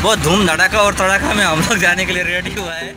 बहुत धूम धड़ाका और तड़ाका में हम लोग जाने के लिए रेडी हुआ है।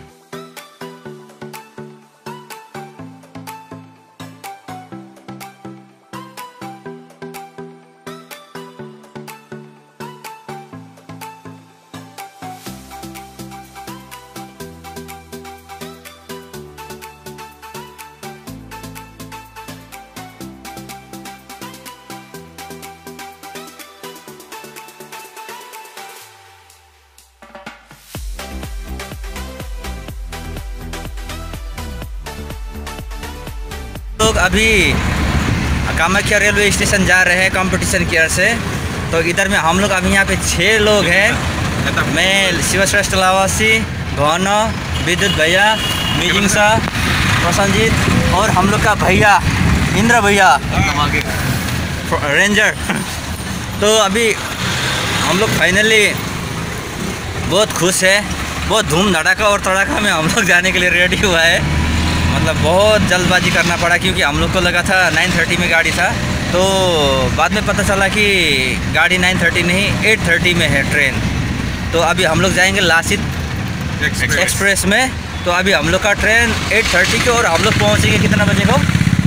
लोग अभी कामाख्या रेलवे स्टेशन जा रहे हैं कंपटीशन की वजह से। तो इधर में हम लोग अभी यहाँ पे 6 लोग हैं। मैं शिवश्रेष्ठ लावासी, घन, विद्युत भैया, मिजिंगसा, प्रसन्नजीत और हम लोग का भैया इंद्र भैया रेंजर। तो अभी हम लोग फाइनली बहुत खुश है। बहुत धूम धड़ाका और तड़ाका में हम लोग जाने के लिए रेडी हुआ है। मतलब बहुत जल्दबाजी करना पड़ा क्योंकि हम लोग को लगा था 9:30 में गाड़ी था। तो बाद में पता चला कि गाड़ी 9:30 नहीं 8:30 में है ट्रेन। तो अभी हम लोग जाएंगे लासित एक्सप्रेस में। तो अभी हम लोग का ट्रेन 8:30 के और हम लोग पहुँचेंगे कितना बजे को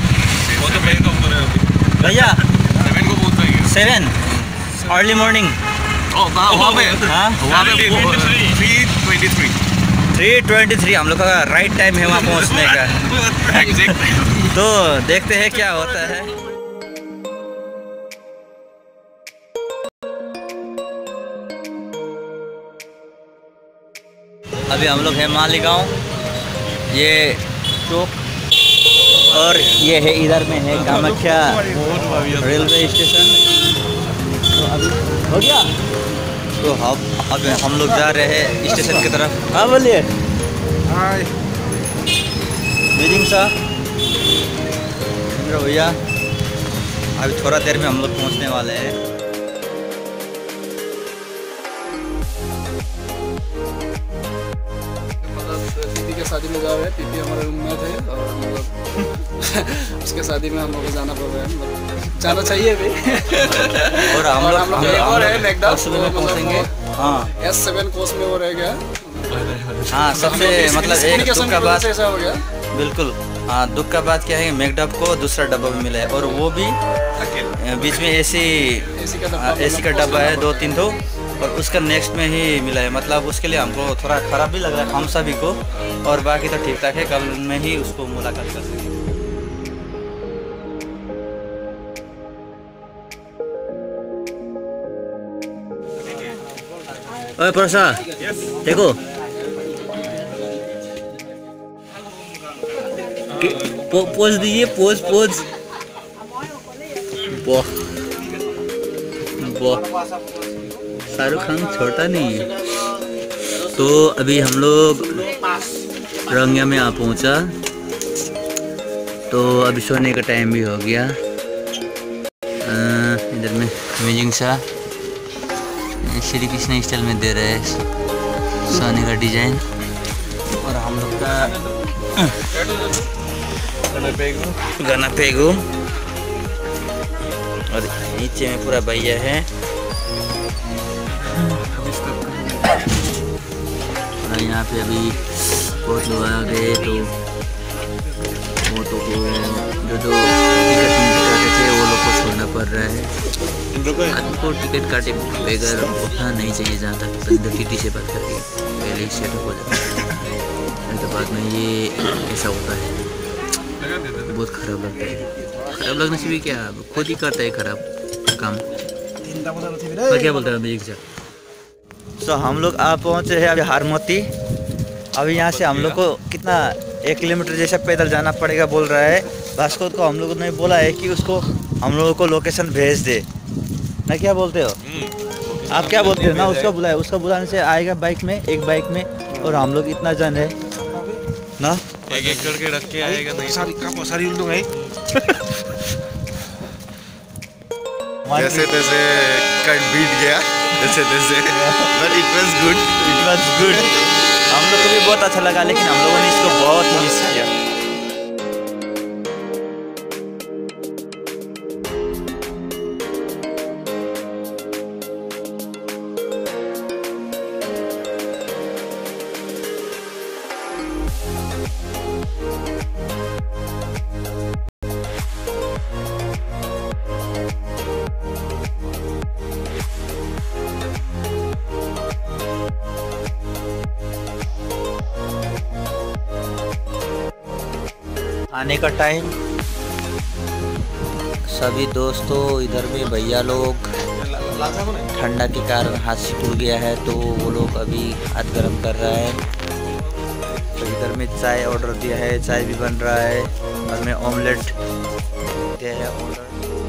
भैया? 7 अर्ली मॉर्निंग। हाँ 3:23 हम लोग का राइट टाइम है वहाँ पहुँचने का। तो देखते हैं क्या होता है। अभी हम लोग हैं मालीगांव, ये चौक, और ये है इधर में है कामाख्या रेलवे स्टेशन। तो अभी हो गया। तो अब हम लोग जा रहे हैं स्टेशन की तरफ। हाँ बोलिए। हाय मीजिंग सा भैया, अभी थोड़ा देर में हम लोग पहुंचने वाले हैं। दीदी के शादी में जा रहे हैं। दीदी हमारे रूम में थे और मतलब उसके शादी में हम लोग को जाना पड़ रहा है। मतलब जाना चाहिए भी। और हम लोग एक और है मैकडॉ में पहुंचेंगे। हाँ S7 कोर्स में वो रह गया। हाँ सबसे मतलब एक दुख का बात ऐसा हो गया। बिल्कुल। हाँ दुख का बात क्या है, मैकडॉ को दूसरा डब्बा भी मिला है और वो भी बीच में एसी का डब्बा है 2-3 तो, और उसका नेक्स्ट में ही मिला है। मतलब उसके लिए हमको थोड़ा ख़राब भी लग रहा है हम सभी को, और बाकी तो ठीक ठाक है। कल में ही उसको मुलाकात कर सकेंगे। ओए प्रसाद देखो पोज दीजिए, पोज वाह वाह, शाहरुख खान छोटा नहीं है। तो अभी हम लोग रंगिया में आ पहुंचा। तो अभी सोने का टाइम भी हो गया। इधर में अमेजिंग सा श्री कृष्ण स्टाइल में दे रहे हैं सोने का डिजाइन। और हम लोग का गाना पेगू, और नीचे में पूरा भैया है। और यहाँ पे अभी बहुत लोग आ गए। तो वो तो जो टिकट थे वो लोग को छोड़ना पड़ रहा है। आपको टिकट काटे बगैर उठना नहीं चाहिए जहाँ तक अंदर टीटी से बात करके पहले ही सेटअप हो जाता है। तो बाद में ये ऐसा होता है, बहुत ख़राब लगता है। ख़राब लगने से भी क्या, खुद ही करता है ख़राब काम। क्या बोलता है एक जगह। तो हम लोग आ पहुँचे हैं अभी हारमती। अभी यहाँ से हम लोग को कितना 1 किलोमीटर जैसा पैदल जाना पड़ेगा बोल रहा है। भास्कर को हम लोगों ने बोला है कि उसको हम लोगों को लोकेशन भेज दे ना। क्या बोलते हो आप? क्या बोलते हो ना? उसको बुलाए, उसको बुलाने से आएगा बाइक में, एक बाइक में। और हम लोग इतना जन है ना, एक करके रख के आएगा। नहीं सारी लोग है जैसे तैसे कट बीट गया जैसे तैसे, बट इट वाज गुड। हम लोग को भी बहुत अच्छा लगा, लेकिन हम लोगों ने इसको बहुत मिस किया। आने का टाइम। सभी दोस्तों, इधर में भैया लोग ठंडा के कारण हाथ से टूट गया है, तो वो लोग अभी हाथ गर्म कर रहा है। तो इधर में चाय ऑर्डर दिया है, चाय भी बन रहा है, और में ऑमलेट दिया है ऑर्डर।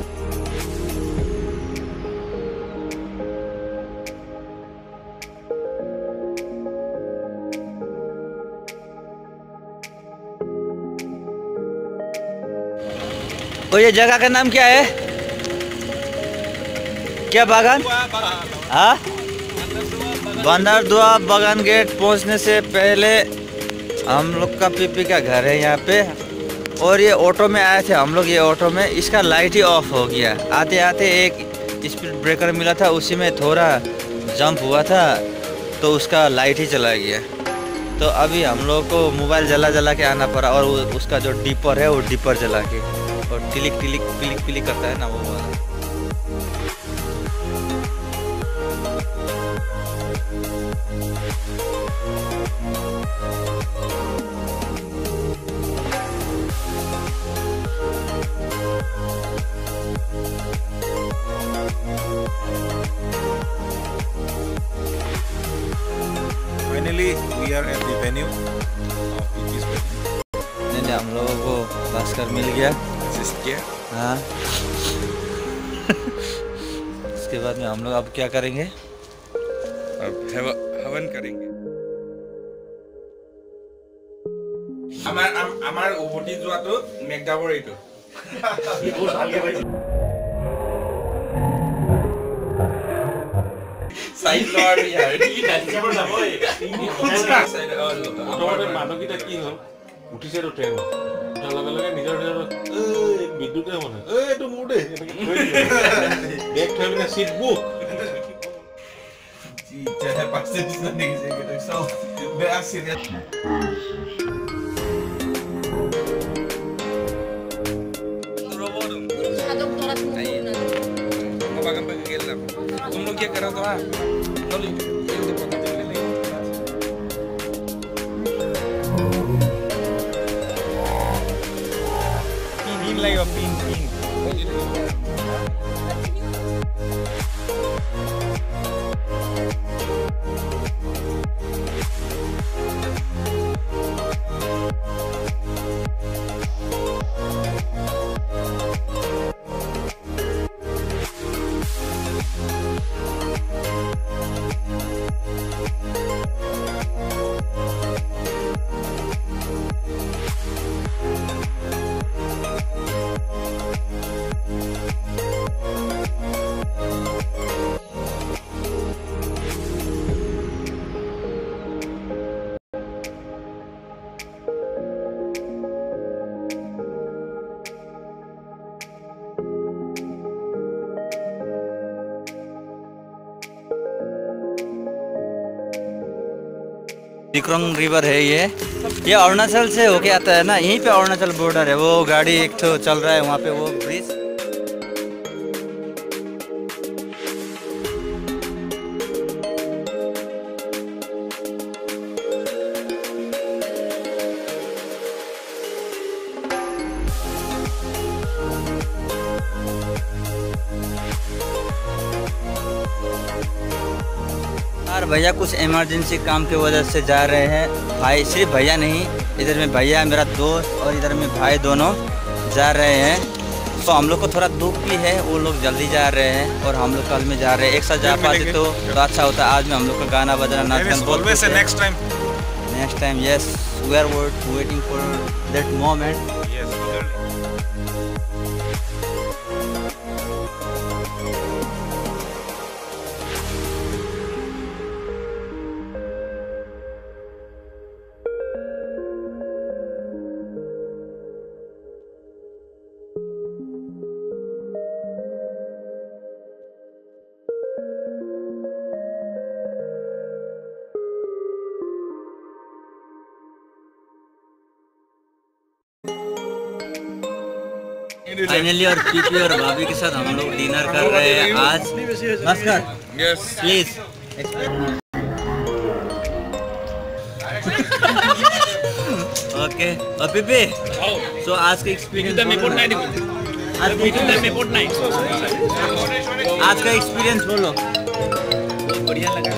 और ये जगह का नाम क्या है? क्या बागान? हाँ, बंदरदुआ बागान गेट पहुंचने से पहले हम लोग का पीपी का घर है यहाँ पे। और ये ऑटो में आए थे हम लोग, ये ऑटो में इसका लाइट ही ऑफ हो गया। आते आते एक स्पीड ब्रेकर मिला था, उसी में थोड़ा जंप हुआ था, तो उसका लाइट ही चला गया। तो अभी हम लोग को मोबाइल जला के आना पड़ा, और उसका जो डिपर है वो डिपर जला के, और टिलिक टिलिक पिलिक पिलिक करता है ना वो वाला। Finally, we are at the venue of PP's wedding. नहीं, हम लोगों को भास्कर मिल गया। Assist किया। हाँ। इसके बाद में हम लोग अब क्या करेंगे? अब हवन करेंगे। আমাৰ উভতি যোৱাটো মেকডাবৰ এইটো। সাইড লওয়াৰ ইয়াৰ কি ডান্সৰ যাব এই মানকিটা কি হ'ল উঠিছে তো ট্ৰেইন তাৰ লগে লগে নিজৰ বিদ্যুতে মানে এইটো মোৰ দে বেক থৈ পিনে সিট বুক চাহে পাছে দিছ নেকি যে সব বেয়া সিৰিয়াছ तुम लोग क्या कर रहे हो? पिन लगेगा पिन पिन डिक्रोंग रिवर है ये अरुणाचल से होके आता है ना, यहीं पे अरुणाचल बॉर्डर है। वो गाड़ी एक तो चल रहा है वहाँ पे, वो ब्रिज। यार भैया कुछ इमरजेंसी काम की वजह से जा रहे हैं। भाई सिर्फ भैया नहीं, इधर में भैया मेरा दोस्त और इधर में भाई दोनों जा रहे हैं। तो हम लोग को थोड़ा दुख भी है, वो लोग जल्दी जा रहे हैं और हम लोग कल में जा रहे हैं। एक साथ जा पाते तो अच्छा होता। आज में हम लोग का गाना बजना नाच गाना next time yes we are waiting for that moment. Finally और पीपी और भाभी के साथ हम लोग डिनर कर रहे हैं आज। नमस्कार। यस प्लीज ओके और पिपी सो आज का एक्सपीरियंस आज का एक्सपीरियंस बोलो। बहुत बढ़िया लगा।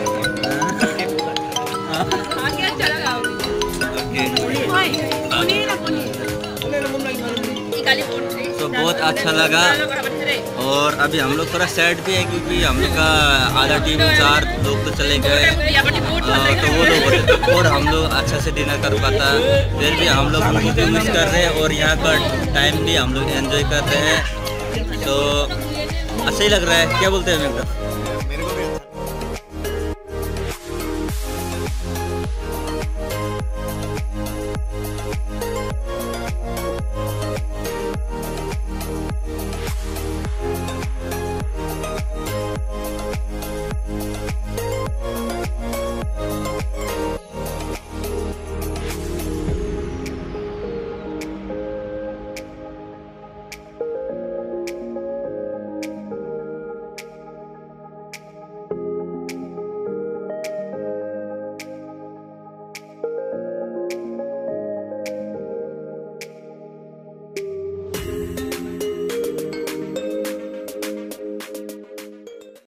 तो बहुत अच्छा लगा और अभी हम लोग थोड़ा सैड भी है क्योंकि हम लोग का आधा टीम 4 लोग तो चले गए तो वो लोग होते और हम लोग अच्छा से डिनर कर पाता। फिर भी हम लोग उनको मिस कर रहे हैं और यहाँ का टाइम भी हम लोग एंजॉय कर रहे हैं तो अच्छा ही लग रहा है। क्या बोलते हैं मित्र?